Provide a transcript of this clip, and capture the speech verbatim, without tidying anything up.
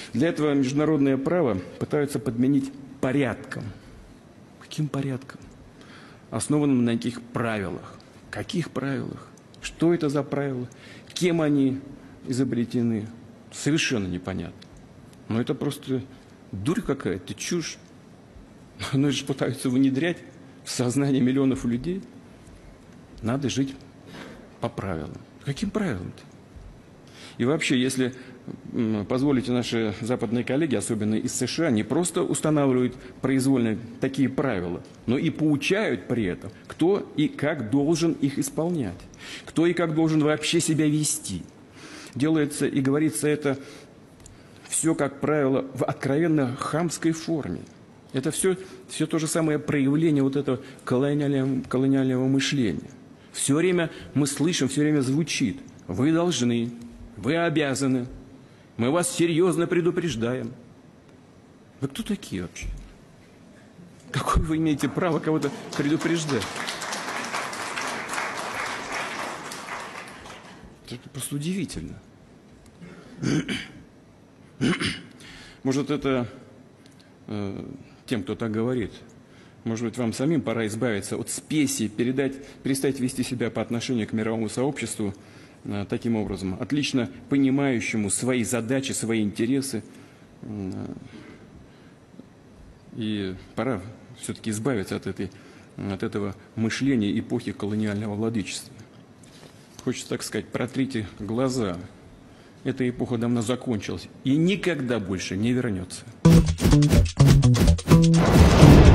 Для этого международное право пытаются подменить порядком. Каким порядком? Основанным на каких правилах? Каких правилах? Что это за правила? Кем они изобретены? Совершенно непонятно. Но это просто дурь какая-то, чушь. Но это же пытаются внедрять в сознание миллионов людей. Надо жить по правилам. Каким правилам-то? И вообще, если позволите, наши западные коллеги, особенно из США, не просто устанавливают произвольно такие правила, но и поучают при этом, кто и как должен их исполнять, кто и как должен вообще себя вести. Делается и говорится это все, как правило, в откровенно хамской форме. Это все, все то же самое проявление вот этого колониального, колониального мышления. Все время мы слышим, все время звучит: вы должны, вы обязаны, мы вас серьезно предупреждаем. Вы кто такие вообще? Какое вы имеете право кого-то предупреждать? Это просто удивительно. Может, это э, тем, кто так говорит, может быть, вам самим пора избавиться от спеси, передать, перестать вести себя по отношению к мировому сообществу э, таким образом, отлично понимающему свои задачи, свои интересы. Э, и пора все-таки избавиться от, этой, от этого мышления эпохи колониального владычества. Хочется так сказать: протрите глаза. Эта эпоха давно закончилась и никогда больше не вернется.